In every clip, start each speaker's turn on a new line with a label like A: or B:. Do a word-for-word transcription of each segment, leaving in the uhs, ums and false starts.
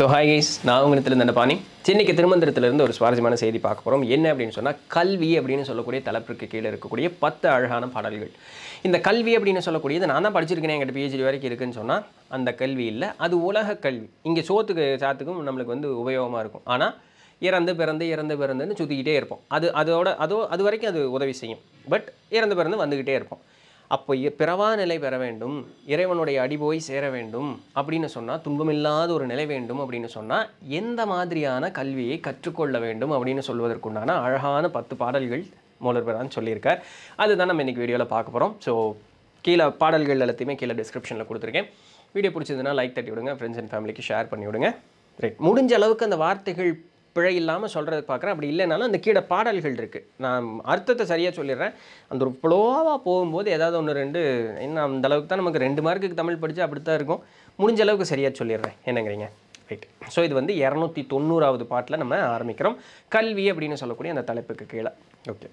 A: So hi guys, நான் உங்களிடத்துல இந்த பாணி. சென்னைக்கு திருமந்திரத்திலிருந்து ஒரு சுவாரஸ்யமான செய்தி பார்க்க போகிறோம். என்ன அப்படின்னு சொன்னால், கல்வி அப்படின்னு சொல்லக்கூடிய தலைப்பிற்கு கீழே இருக்கக்கூடிய பத்து அழகான பாடல்கள். இந்த கல்வி அப்படின்னு சொல்லக்கூடியது நான் தான் படிச்சிருக்கேன், என்கிட்ட பிஹெச்டி வரைக்கும் இருக்குன்னு சொன்னால் அந்த கல்வி இல்லை, அது உலக கல்வி. இங்கே சோத்துக்கு சாத்துக்கும் நம்மளுக்கு வந்து உபயோகமாக இருக்கும். ஆனால் இறந்து பிறந்து இறந்து பிறந்துன்னு சுற்றிக்கிட்டே இருப்போம். அது அதோட அதோ அது வரைக்கும் அது உதவி செய்யும். பட் இறந்து பிறந்து வந்துக்கிட்டே இருப்போம். அப்போ பிறவா நிலை பெற வேண்டும், இறைவனுடைய அடி போய் சேர வேண்டும் அப்படின்னு சொன்னால், துன்பமில்லாத ஒரு நிலை வேண்டும் அப்படின்னு சொன்னால் எந்த மாதிரியான கல்வியை கற்றுக்கொள்ள வேண்டும் அப்படின்னு சொல்வதற்குண்டான அழகான பத்து பாடல்கள் மூலர்பிரான் சொல்லியிருக்கார். அதுதான் நம்ம இன்றைக்கி வீடியோவில் பார்க்க போகிறோம். ஸோ கீழே பாடல்கள் எல்லாத்தையுமே கீழே டிஸ்கிரிப்ஷனில் கொடுத்துருக்கேன். வீடியோ பிடிச்சதுன்னா லைக் தட்டி விடுங்க, ஃப்ரெண்ட்ஸ் அண்ட் ஃபேமிலிக்கு ஷேர் பண்ணி விடுங்க. ரைட், முடிஞ்ச அளவுக்கு அந்த வார்த்தைகள் பிழை இல்லாமல் சொல்கிறதுக்கு பார்க்குறேன். அப்படி இல்லைனாலும் அந்த கீழே பாடல்கள் இருக்குது, நான் அர்த்தத்தை சரியாக சொல்லிடுறேன். அந்த ஒரு ஃப்ளோவாக போகும்போது ஏதாவது ஒன்று ரெண்டு இன்னும் அந்த அளவுக்கு தான் நமக்கு ரெண்டு மார்க்குக்கு தமிழ் படித்தா அப்படி தான் இருக்கும். முடிஞ்ச அளவுக்கு சரியாக சொல்லிடுறேன். என்னங்கிறீங்க? ரைட். ஸோ இது வந்து இரநூத்தி தொண்ணூறாவது பாட்டில் நம்ம ஆரம்பிக்கிறோம். கல்வி அப்படின்னு சொல்லக்கூடிய அந்த தலைப்புக்கு கீழே. ஓகே.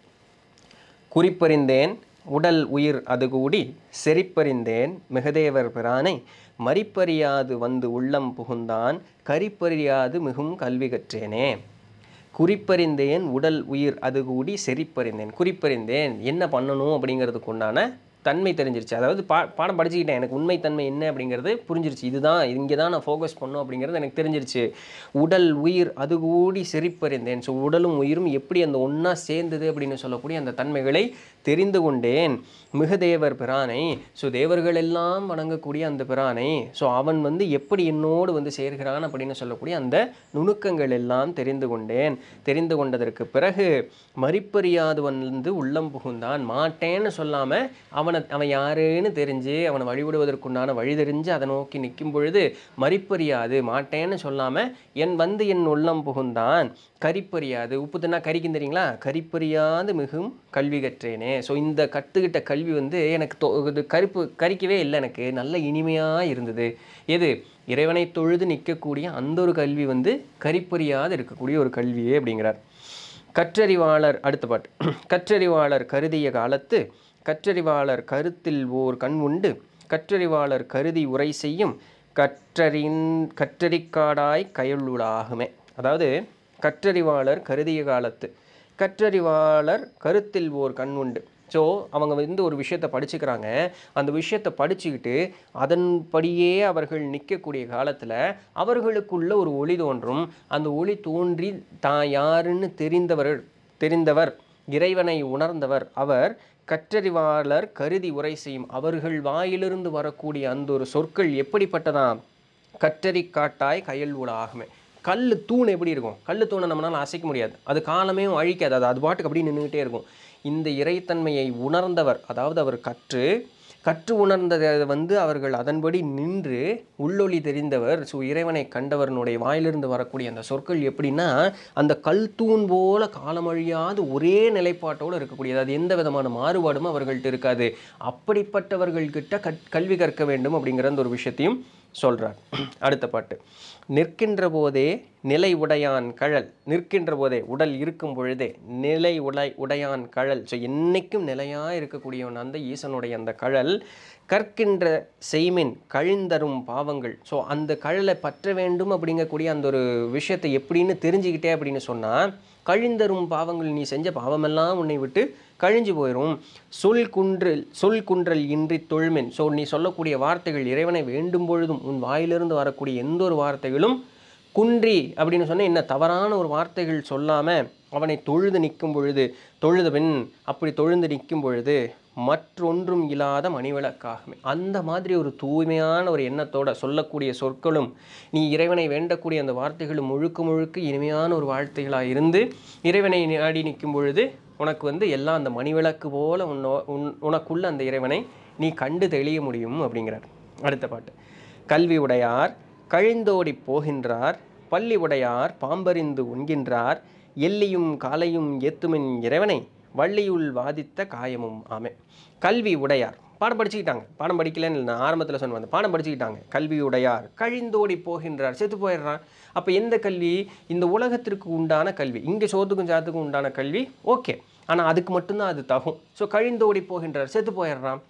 A: குறிப்பறிந்தேன் உடல் உயிர் அது கூடி செறிப்பறிந்தேன் மிகதேவர் பிரானை மறிப்பறியாது வந்து உள்ளம் புகுந்தான் கரிப்பறியாது மிகும் கல்வி கற்றேனே. குறிப்பறிந்தேன் உடல் உயிர் அது கூடி செறிப்பறிந்தேன். குறிப்பறிந்தேன் என்ன பண்ணணும் அப்படிங்கிறதுக்கு உண்டான தன்மை தெரிஞ்சிருச்சு. அதாவது பா பாடம் படிச்சுக்கிட்டேன், எனக்கு உண்மைத்தன்மை என்ன அப்படிங்கிறது புரிஞ்சிருச்சு. இதுதான் இங்கே தான் நான் ஃபோக்கஸ் பண்ணணும் அப்படிங்கிறது எனக்கு தெரிஞ்சிருச்சு. உடல் உயிர் அது கூடி செறிப்பறிந்தேன். ஸோ உடலும் உயிரும் எப்படி அந்த ஒன்றா சேர்ந்தது அப்படின்னு சொல்லக்கூடிய அந்த தன்மைகளை தெரிந்து கொண்டேன். மிகதேவர் பிரானை, ஸோ தேவர்கள் எல்லாம் வணங்கக்கூடிய அந்த பிரானை, ஸோ அவன் வந்து எப்படி என்னோடு வந்து சேர்கிறான் அப்படின்னு சொல்லக்கூடிய அந்த நுணுக்கங்கள் எல்லாம் தெரிந்து கொண்டேன். தெரிந்து கொண்டதற்கு பிறகு மறிப்பறியாது வந்து உள்ளம் புகுந்தான். மாட்டேன்னு சொல்லாமல் அவனை அவன் யாருன்னு தெரிஞ்சு அவனை வழிபடுவதற்குண்டான வழி தெரிஞ்சு அதை நோக்கி நிற்கும் பொழுது மறிப்பறியாது, மாட்டேன்னு சொல்லாமல் என் வந்து என் உள்ளம் புகுந்தான். கரிப்பறியாது, உப்பு தின்னா கரிக்கும் தெரியுங்களா, கரிப்பறியாது மிகும் கல்வி கற்றேனே. ஸோ இந்த கற்றுக்கிட்ட கல்வி வந்து எனக்கு தொ இது கருப்பு கரிக்கவே இல்லை, எனக்கு நல்ல இனிமையாக இருந்தது. எது? இறைவனை தொழுது நிற்கக்கூடிய அந்த ஒரு கல்வி வந்து கரிப்பறியாது இருக்கக்கூடிய ஒரு கல்வியே அப்படிங்கிறார். கற்றறிவாளர், அடுத்த பாட்டு. கற்றறிவாளர் கருதிய காலத்து கற்றறிவாளர் கருத்தில் ஓர் கண் உண்டு கற்றறிவாளர் கருதி உரை செய்யும் கற்றறின் கற்றறிக்காடாய் கயலுளாகுமே. அதாவது கற்றறிவாளர் கருதிய காலத்து கற்றறிவாளர் கருத்தில் ஓர் கண் உண்டு. ஸோ அவங்க வந்து ஒரு விஷயத்தை படிச்சுக்கிறாங்க. அந்த விஷயத்தை படிச்சுக்கிட்டு அதன்படியே அவர்கள் நிற்கக்கூடிய காலத்தில் அவர்களுக்குள்ள ஒரு ஒளி தோன்றும். அந்த ஒளி தோன்றி தான் யாருன்னு தெரிந்தவர் தெரிந்தவர் இறைவனை உணர்ந்தவர் அவர் கற்றறிவாளர் கருதி உரை செய்யும். அவர்கள் வாயிலிருந்து வரக்கூடிய அந்த ஒரு சொற்கள் எப்படிப்பட்டதாம்? கற்றறி காட்டாய் கயல் ஊடாகுமே. கல் தூண் எப்படி இருக்கும்? கல் தூணை நம்மளால் அசைக்க முடியாது, அது காலமே அழிக்காது, அது அது பாட்டுக்கு அப்படி நின்றுக்கிட்டே இருக்கும். இந்த இறைத்தன்மையை உணர்ந்தவர், அதாவது அவர் கற்று கற்று உணர்ந்ததை வந்து அவர்கள் அதன்படி நின்று உள்ளொளி தெரிந்தவர், ஸோ இறைவனை கண்டவர்களுடைய வாயிலிருந்து வரக்கூடிய அந்த சொற்கள் எப்படின்னா அந்த கல் தூண் போல காலமழியாது ஒரே நிலைப்பாட்டோடு இருக்கக்கூடியது. அது எந்த விதமான மாறுபாடும் அவர்கள்ட்ட இருக்காது. அப்படிப்பட்டவர்கள்கிட்ட கற் கல்வி கற்க வேண்டும் அப்படிங்கிற அந்த ஒரு விஷயத்தையும் சொல்கிறார். அடுத்த பாட்டு. நிற்கின்ற போதே நிலை உடையான் கழல். நிற்கின்ற போதே, உடல் இருக்கும் பொழுதே நிலை உடை உடையான் கழல். ஸோ என்றைக்கும் நிலையாக இருக்கக்கூடியவன் அந்த ஈசனுடைய அந்த கழல். கற்கின்ற செய்மின் கழிந்தரும் பாவங்கள். ஸோ அந்த கழலை பற்ற வேண்டும் அப்படிங்கக்கூடிய அந்த ஒரு விஷயத்தை எப்படின்னு தெரிஞ்சுக்கிட்டே அப்படின்னு சொன்னால், கழிந்தரும் பாவங்கள், நீ செஞ்ச பாவமெல்லாம் உன்னை விட்டு கழிஞ்சு போயிடும். சொல் குன்றல் சொல் குன்றல் இன்றி தொழுமின். ஸோ நீ சொல்லக்கூடிய வார்த்தைகள், இறைவனை வேண்டும் பொழுதும் உன் வாயிலிருந்து வரக்கூடிய எந்த ஒரு வார்த்தைகளும் குன்றி அப்படின்னு சொன்னால் என்ன, தவறான ஒரு வார்த்தைகள் சொல்லாமல் அவனை தொழுது நிற்கும் பொழுது, தொழுத பின் அப்படி தொழுந்து நிற்கும் பொழுது மற்றொன்றும் இல்லாத மணிவிளக்காகுமே. அந்த மாதிரி ஒரு தூய்மையான ஒரு எண்ணத்தோட சொல்லக்கூடிய சொற்களும், நீ இறைவனை வேண்டக்கூடிய அந்த வார்த்தைகளும் முழுக்க முழுக்க இனிமையான ஒரு வார்த்தைகளாக இருந்து இறைவனை நாடி நிற்கும் பொழுது உனக்கு வந்து எல்லாம் அந்த மணிவிளக்கு போல உன்னோ உன் உனக்குள்ள அந்த இறைவனை நீ கண்டு தெளிய முடியும் அப்படிங்கிறார். அடுத்த பாட்டு. கல்வி உடையார் கழிந்தோடி போகின்றார் பள்ளி உடையார் பாம்பறிந்து உண்கின்றார் எல்லியும் காலையும் ஏத்துமின் இறைவனை வள்ளியுள் வாதித்த காயமும் ஆமே. கல்வி உடையார் பாடம் படிச்சுக்கிட்டாங்க, பாடம் படிக்கலன்னு நான் ஆரம்பத்தில் சொன்னேன், பாடம் படிச்சுக்கிட்டாங்க. கல்வி உடையார் கழிந்தோடி போகின்றார், செத்து போயிடுறான். அப்போ எந்த கல்வி? இந்த உலகத்திற்கு உண்டான கல்வி, இங்கே சோத்துக்கும் சாத்துக்கும் உண்டான கல்வி ஓகே, ஆனால் அதுக்கு மட்டும்தான் அது தகும். ஸோ கழிந்தோடி போகின்றார், செத்து போயிடுறான்.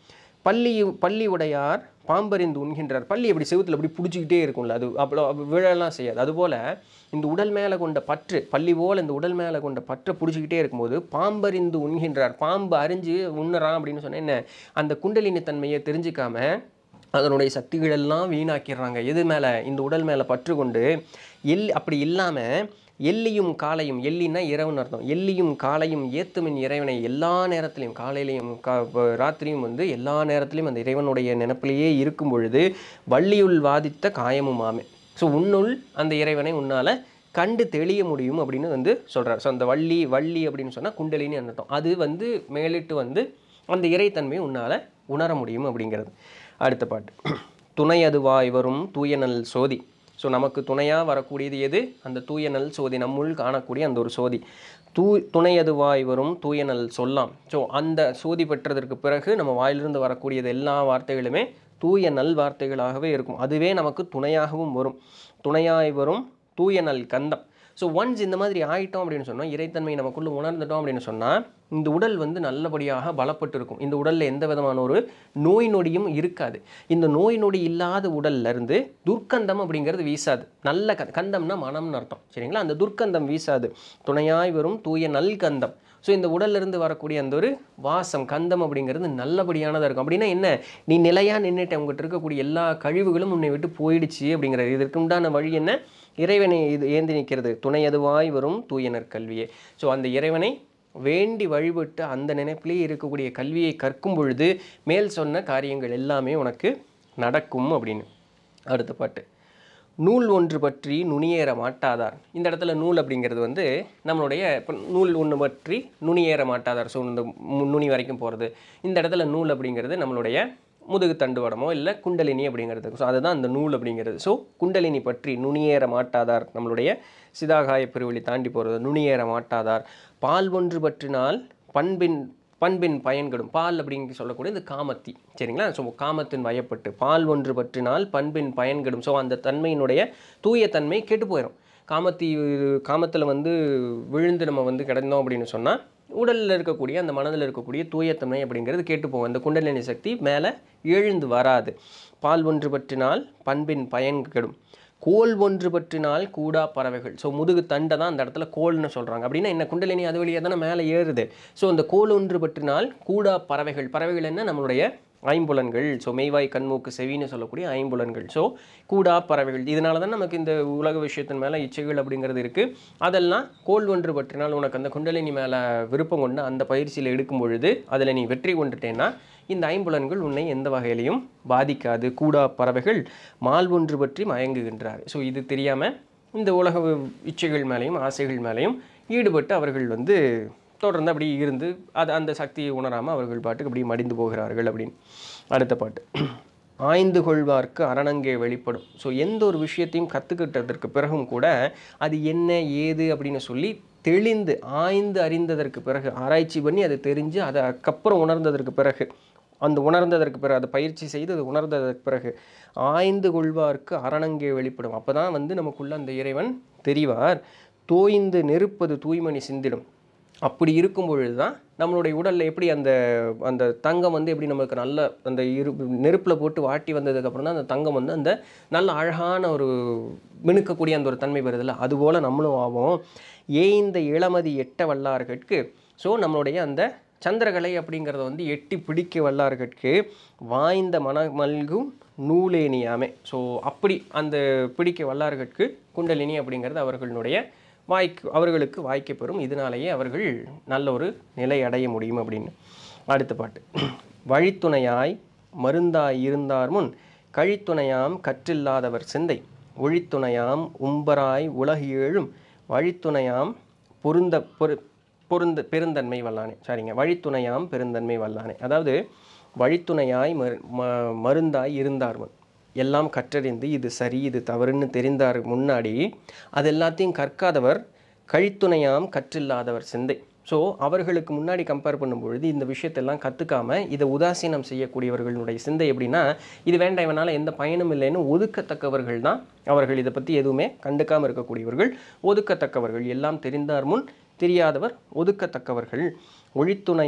A: பள்ளி பள்ளி உடையார் பாம்பறிந்து உண்கின்றார். பள்ளி அப்படி செவுத்தில் அப்படி பிடிச்சிக்கிட்டே இருக்கும்ல, அது அவ்வளோ விழலாம் செய்யாது. அதுபோல் இந்த உடல் மேலே கொண்ட பற்று, பள்ளி போல் இந்த உடல் மேலே கொண்ட பற்றை பிடிச்சிக்கிட்டே இருக்கும்போது பாம்பறிந்து உண்கின்றார். பாம்பு அறிஞ்சு உண்ணுறான் அப்படின்னு சொன்னால் என்ன, அந்த குண்டலினி தன்மையை தெரிஞ்சிக்காம அதனுடைய சக்திகளெல்லாம் வீணாக்கிடுறாங்க. எது மேலே, இந்த உடல் மேலே பற்று கொண்டு. எல் அப்படி இல்லாமல் எல்லியும் காலையும், எல்லின்னா இரவுன்னு அர்த்தம், எல்லியும் காலையும் ஏத்துமின் இறைவனை எல்லா நேரத்திலையும், காலையிலையும் கா ராத்திரியும் வந்து எல்லா நேரத்திலையும் அந்த இறைவனுடைய நினைப்பிலேயே இருக்கும் பொழுது வள்ளியுள் வாதித்த காயமும் ஆமே. ஸோ உன்னுள் அந்த இறைவனை உன்னால் கண்டு தெளிய முடியும் அப்படின்னு வந்து சொல்கிறார். ஸோ அந்த வள்ளி வள்ளி அப்படின்னு சொன்னால் குண்டலினி அர்த்தம். அது வந்து மேலிட்டு வந்து அந்த இறைத்தன்மையை உன்னால் உணர முடியும் அப்படிங்கிறது. அடுத்த பாட்டு, துணை அதுவாய் வரும் தூயநல் சோதி. ஸோ நமக்கு துணையாக வரக்கூடியது எது, அந்த தூயநல் சோதி, நம்முள் காணக்கூடிய அந்த ஒரு சோதி. தூ துணை அதுவாய் வரும் தூயநல் சொல்லாம். ஸோ அந்த சோதி பெற்றதற்கு பிறகு நம்ம வாயிலிருந்து வரக்கூடியது எல்லா வார்த்தைகளுமே தூய நல் வார்த்தைகளாகவே இருக்கும். அதுவே நமக்கு துணையாகவும் வரும். துணையாய் வரும் தூயநல் கந்தம். ஸோ ஒன்ஸ் இந்த மாதிரி ஆயிட்டோம் அப்படின்னு சொன்னால், இறைத்தன்மை நமக்குள்ளே உணர்ந்துட்டோம் அப்படின்னு சொன்னால், இந்த உடல் வந்து நல்லபடியாக பலப்பட்டு இருக்கும். இந்த உடலில் எந்த விதமான ஒரு நோய் நொடியும் இருக்காது. இந்த நோய் நொடி இல்லாத உடல்ல இருந்து துர்க்கந்தம் அப்படிங்கிறது வீசாது. நல்ல க கந்தம்னா மனம்னு அர்த்தம், சரிங்களா? அந்த துர்க்கந்தம் வீசாது. துணையாய் வரும் தூய நல் கந்தம். ஸோ இந்த உடல்லிருந்து வரக்கூடிய அந்த ஒரு வாசம், கந்தம் அப்படிங்கிறது நல்லபடியானதாக இருக்கும். அப்படின்னா என்ன, நீ நிலையாக நின்றுட்டு உங்கள்கிட்ட இருக்கக்கூடிய எல்லா கழிவுகளும் உன்னை விட்டு போயிடுச்சு அப்படிங்கிறது. இதற்கு உண்டான வழி என்ன, இறைவனை இது ஏந்தி நிற்கிறது. துணை அதுவாய் வரும் தூயனர் கல்வியே. ஸோ அந்த இறைவனை வேண்டி வழிபட்டு அந்த நினைப்பிலே இருக்கக்கூடிய கல்வியை கற்கும் பொழுது மேல் சொன்ன காரியங்கள் எல்லாமே உனக்கு நடக்கும் அப்படின்னு. அடுத்த பாட்டு, நூல் ஒன்று பற்றி நுனியேற மாட்டாதார். இந்த இடத்துல நூல் அப்படிங்கிறது வந்து நம்மளுடைய இப்போ நூல் ஒன்று பற்றி நுனியேற மாட்டாதார். ஸோ இந்த நுனி வரைக்கும் போகிறது. இந்த இடத்துல நூல் அப்படிங்கிறது நம்மளுடைய முதுகு தண்டுவடமோ இல்லை குண்டலினி அப்படிங்கிறது. ஸோ அதுதான் அந்த நூல் அப்படிங்கிறது. ஸோ குண்டலினி பற்றி நுனியேற மாட்டாதார், நம்மளுடைய சிதாகாய பெருவெளி தாண்டி போகிறது, நுனியேற மாட்டாதார். பால் ஒன்று பற்றினால் பண்பின் பண்பின் பயன்கடும். பால் அப்படிங்க சொல்லக்கூடிய இந்த காமத்தி, சரிங்களா? ஸோ காமத்தின் வயப்பட்டு பால் ஒன்று பற்றினால் பண்பின் பயன்கடும். ஸோ அந்த தன்மையினுடைய தூய தன்மை கெட்டு போயிடும். காமத்தி காமத்தில் வந்து விழுந்து நம்ம வந்து கிடந்தோம் அப்படின்னு சொன்னால் உடலில் இருக்கக்கூடிய அந்த மனதில் இருக்கக்கூடிய தூயத்தன்மை அப்படிங்கிறது கேட்டு போகும். அந்த குண்டலினி சக்தி மேலே எழுந்து வராது. பால் ஒன்று பற்றினால் பண்பின் பயன் கெடும். கோல் ஒன்று பற்றினால் கூடா பறவைகள். ஸோ முதுகு தண்டை தான் அந்த இடத்துல கோல்னு சொல்கிறாங்க. அப்படின்னா என்ன, குண்டலினி அது வழியாக தானே மேலே ஏறுது. ஸோ அந்த கோல் ஒன்று பற்றினால் கூடா பறவைகள். பறவைகள் என்ன, நம்மளுடைய ஐம்புலன்கள். ஸோ மெய்வாய் கண்மூக்கு செவின்னு சொல்லக்கூடிய ஐம்புலன்கள். ஸோ கூடா பறவைகள். இதனால தான் நமக்கு இந்த உலக விஷயத்தின் மேலே இச்சைகள் அப்படிங்கிறது இருக்குது. அதெல்லாம் கோல் ஒன்று பற்றினால் உனக்கு அந்த குண்டலினி மேலே விருப்பம் கொண்டு அந்த பயிற்சியில் எடுக்கும் பொழுது அதில் நீ வெற்றி கொண்டுட்டேன்னா இந்த ஐம்புலன்கள் உன்னை எந்த வகையிலையும் பாதிக்காது. கூடா பறவைகள் மால் ஒன்று பற்றி மயங்குகின்றார். ஸோ இது தெரியாமல் இந்த உலக இச்சைகள் மேலேயும் ஆசைகள் மேலேயும் ஈடுபட்டு அவர்கள் வந்து தொடர்ந்து அப்படி இருந்து அது அந்த சக்தியை உணராமல் அவர்கள் பாட்டுக்கு அப்படி மடிந்து போகிறார்கள் அப்படின்னு. அடுத்த பாட்டு, ஆய்ந்து கொள்வார்க்கு அரணங்கே வெளிப்படும். ஸோ எந்த ஒரு விஷயத்தையும் கற்றுக்கிட்டதற்கு பிறகும் கூட அது என்ன ஏது அப்படின்னு சொல்லி தெளிந்து ஆய்ந்து அறிந்ததற்கு பிறகு, ஆராய்ச்சி பண்ணி அதை தெரிஞ்சு அதை அதுக்கப்புறம் உணர்ந்ததற்கு பிறகு, அந்த உணர்ந்ததற்கு பிறகு அதை பயிற்சி செய்து அது உணர்ந்ததற்கு பிறகு ஆய்ந்து கொள்வார்க்கு அரணங்கே வெளிப்படும். அப்போ தான் வந்து நமக்குள்ள அந்த இறைவன் தெரிவார். தோய்ந்து நெருப்பது தூய்மணி சிந்திடும். அப்படி இருக்கும் பொழுது தான் நம்மளுடைய உடலில் எப்படி அந்த அந்த தங்கம் வந்து எப்படி நமக்கு நல்ல அந்த இரு நெருப்பில் போட்டு வாட்டி வந்ததுக்கப்புறம் தான் அந்த தங்கம் வந்து அந்த நல்ல அழகான ஒரு மினுக்கக்கூடிய அந்த ஒரு தன்மை வருதில்ல, அதுபோல் நம்மளும் ஆகும். ஏய்ந்த இளமதி எட்ட வல்லார்கட்கு. ஸோ நம்மளுடைய அந்த சந்திரகலை அப்படிங்கிறத வந்து எட்டி பிடிக்க வல்லார்கட்கு வாய்ந்த மன மல்கும் நூலேனியாமே. ஸோ அப்படி அந்த பிடிக்க வல்லார்கட்கு குண்டலினி அப்படிங்கிறது அவர்களுடைய வாய்க்கு அவர்களுக்கு வாய்க்கப்பெறும். இதனாலேயே அவர்கள் நல்ல ஒரு நிலை அடைய முடியும் அப்படின்னு. அடுத்த பாட்டு, வழித்துணையாய் மருந்தாய் இருந்தார் முன் கழித்துணையாம் கற்றில்லாதவர் சிந்தை ஒழித்துணையாம் உம்பராய் உலகு ஏழும் வழித்துணையாம் பொருந்த பொரு பொருந்த பெருந்தன்மை வல்லானே. சரிங்க, வழித்துணையாம் பெருந்தன்மை வல்லானே. அதாவது வழித்துணையாய் மரு மருந்தாய் இருந்தார் முன், எல்லாம் கற்றறிந்து இது சரி இது தவறுன்னு தெரிந்தார் முன்னாடி அது எல்லாத்தையும் கற்காதவர் கழித்துணையாம் கற்றில்லாதவர் சிந்தை. ஸோ அவர்களுக்கு முன்னாடி கம்பேர் பண்ணும்பொழுது இந்த விஷயத்தெல்லாம் கற்றுக்காமல் இதை உதாசீனம் செய்யக்கூடியவர்களுடைய சிந்தை எப்படின்னா, இது வேண்டாம் இவனால் எந்த பயனும் இல்லைன்னு ஒதுக்கத்தக்கவர்கள் தான் அவர்கள். இதை பற்றி எதுவுமே கண்டுக்காமல் இருக்கக்கூடியவர்கள் ஒதுக்கத்தக்கவர்கள். எல்லாம் தெரிந்தார் முன் தெரியாதவர் ஒதுக்கத்தக்கவர்கள். ஒழித்துணையாம்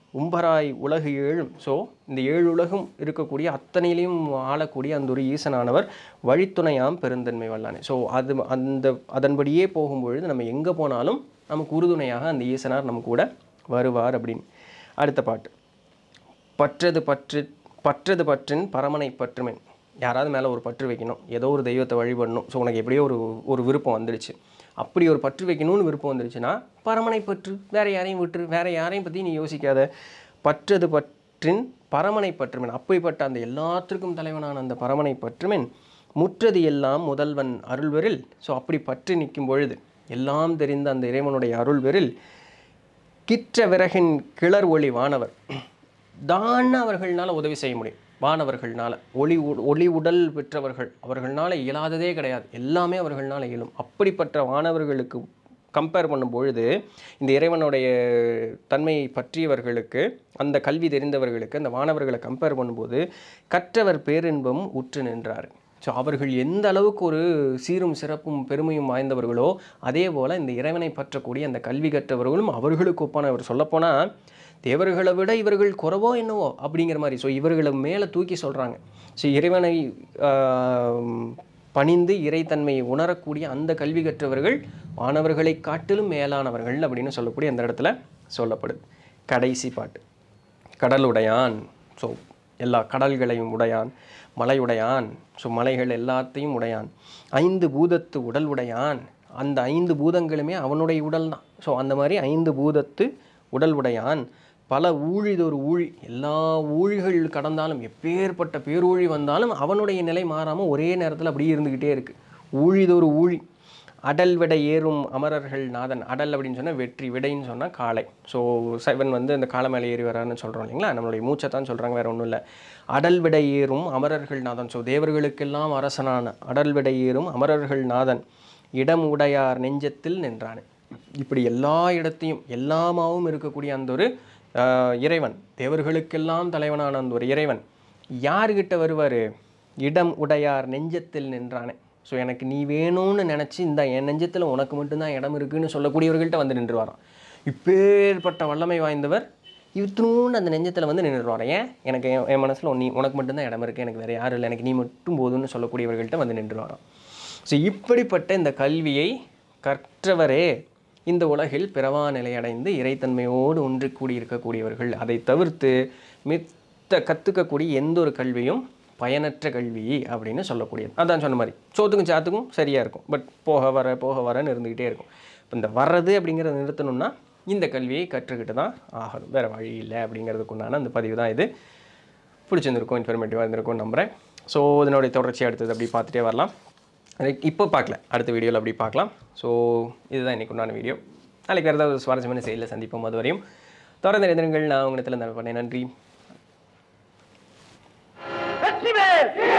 A: உம்பராய் உலகு ஏழும். ஸோ இந்த ஏழு உலகம் இருக்கக்கூடிய அத்தனையிலையும் ஆளக்கூடிய அந்த ஒரு ஈசனானவர் வழித்துணையாம் பெருந்தன்மை வல்லானே. ஸோ அது அந்த அதன்படியே போகும்பொழுது நம்ம எங்கே போனாலும் நமக்கு உறுதுணையாக அந்த ஈசனார் நம்ம கூட வருவார் அப்படின்னு. அடுத்த பாட்டு, பற்றது பற்று பற்றது பற்றின் பரமனை பற்றுமென். யாராவது மேலே ஒரு பற்று வைக்கணும், ஏதோ ஒரு தெய்வத்தை வழிபடணும். ஸோ உனக்கு எப்படியோ ஒரு ஒரு விருப்பம் வந்துடுச்சு, அப்படி ஒரு பற்று வைக்கணும்னு விருப்பம் வந்துடுச்சுன்னா பரமனை பற்று, வேறு யாரையும் விட்டுரு, வேறு யாரையும் பற்றி நீ யோசிக்காத. பற்றது பற்றின் பரமனை பற்றுமென், அப்படிப்பட்ட அந்த எல்லாத்திற்கும் தலைவனான அந்த பரமனை பற்றுமென். முற்றது எல்லாம் முதல்வன் அருள்வரில். ஸோ அப்படி பற்றி நிற்கும் பொழுது எல்லாம் தெரிந்த அந்த இறைவனுடைய அருள்வரில் கிற்ற விறகின் கிளர் ஒளி வானவர் தான் அவர்களால் உதவி செய்ய முடியும். வானவர்களால் ஒளி ஒளி உடல் பெற்றவர்கள், அவர்களால் இயலாததே கிடையாது, எல்லாமே அவர்களால் இயலும். அப்படிப்பட்ட வானவர்களுக்கு கம்பேர் பண்ணும் பொழுது இந்த இறைவனுடைய தன்மையை பற்றியவர்களுக்கு, அந்த கல்வி தெரிந்தவர்களுக்கு, அந்த வானவர்களை கம்பேர் பண்ணும்போது கற்றவர் பேரின்பம் உற்று நின்றார். ஸோ அவர்கள் எந்த அளவுக்கு ஒரு சீரும் சிறப்பும் பெருமையும் வாய்ந்தவர்களோ அதே போல் இந்த இறைவனை பற்றக்கூடிய அந்த கல்வி கற்றவர்களும் அவர்களுக்கு ஒப்பானவர். சொல்லப்போனால் தேவர்களை விட இவர்கள் குறவோ என்னவோ அப்படிங்கிற மாதிரி. ஸோ இவர்களை மேலே தூக்கி சொல்கிறாங்க. ஸோ இறைவனை பணிந்து இறைத்தன்மையை உணரக்கூடிய அந்த கல்வி கற்றவர்கள் வானவர்களை காட்டிலும் மேலானவர்கள் அப்படின்னு சொல்லக்கூடிய அந்த இடத்துல சொல்லப்படுது. கடைசி பாட்டு, கடலுடையான். ஸோ எல்லா கடல்களையும் உடையான், மலையுடையான். ஸோ மலைகள் எல்லாத்தையும் உடையான். ஐந்து பூதத்து உடல் உடையான். அந்த ஐந்து பூதங்களுமே அவனுடைய உடல் தான். ஸோ அந்த மாதிரி ஐந்து பூதத்து உடல் உடையான். பல ஊழிதொரு ஊழி, எல்லா ஊழிகள் கடந்தாலும் எப்பேற்பட்ட பேரூழி வந்தாலும் அவனுடைய நிலை மாறாமல் ஒரே நேரத்தில் அப்படியே இருந்துக்கிட்டே இருக்குது. ஊழிதொரு ஊழி. அடல் விடை ஏறும் அமரர்கள் நாதன். அடல் அப்படின்னு சொன்னால் வெற்றி, விடைன்னு சொன்னால் காளை. ஸோ சைவன் வந்து அந்த காளை மேலே ஏறி வரான்னு சொல்கிறோம் இல்லைங்களா, நம்மளுடைய மூச்சை தான் சொல்கிறாங்க, வேறு ஒன்றும் இல்லை. அடல் விடை ஏறும் அமரர்கள் நாதன். ஸோ தேவர்களுக்கெல்லாம் அரசனான அடல் விடை ஏறும் அமரர்கள் நாதன். இடம் உடையார் நெஞ்சத்தில் நின்றானே. இப்படி எல்லா இடத்தையும் எல்லாமாவும் இருக்கக்கூடிய அந்த ஒரு இறைவன், தேவர்களுக்கெல்லாம் தலைவனான அந்த ஒரு இறைவன் யார்கிட்ட வருவார்? இடம் உடையார் நெஞ்சத்தில் நின்றானே. ஸோ எனக்கு நீ வேணும்னு நினச்சி இந்த என் நெஞ்சத்தில் உனக்கு மட்டும்தான் இடம் இருக்குதுன்னு சொல்லக்கூடியவர்கள்ட்ட வந்து நின்றுவாராம். இப்பேற்பட்ட வல்லமை வாய்ந்தவர் இவத்தூன்னு அந்த நெஞ்சத்தில் வந்து நின்றுவார். ஏன்? எனக்கு என் மனசில் நீ உனக்கு மட்டும்தான் இடம் இருக்குது, எனக்கு வேறு யாரும் இல்லை, எனக்கு நீ மட்டும் போதும்னு சொல்லக்கூடியவர்கள்ட்ட வந்து நின்றுவாராம். ஸோ இப்படிப்பட்ட இந்த கல்வியை கற்றவரே இந்த உலகில் பிறவா நிலையடைந்து இறைத்தன்மையோடு ஒன்று கூடி இருக்கக்கூடியவர்கள். அதை தவிர்த்து மித்த கற்றுக்கக்கூடிய எந்த ஒரு கல்வியும் பயனற்ற கல்வி அப்படின்னு சொல்லக்கூடியது. அதான் சொன்ன மாதிரி சோத்துக்கும் சாத்துக்கும் சரியாக இருக்கும், பட் போக வர போக வரன்னு இருந்துக்கிட்டே இருக்கும். இப்போ இந்த வர்றது அப்படிங்கிறத நிறுத்தணும்னா இந்த கல்வியை கற்றுக்கிட்டு தான் ஆகணும், வேறு வழி இல்லை அப்படிங்கிறதுக்குண்டான அந்த பதிவு தான் இது. பிடிச்சிருந்துருக்கும், இன்ஃபர்மேட்டிவாக இருந்திருக்கும் நம்புகிறேன். ஸோ இதனுடைய தொடர்ச்சி அடுத்தது அப்படி பார்த்துட்டே வரலாம். இப்போ பார்க்கல, அடுத்த வீடியோவில் அப்படி பார்க்கலாம். ஸோ இதுதான் இன்றைக்கு உண்டான வீடியோ. நாளைக்கு வேறு ஏதாவது சுவாரஸ்யமான செயலில் சந்திப்போம். அது வரையும் தொடர்ந்து இருந்திருங்கள். நான் உங்களிடத்தில் பண்ணேன். நன்றி.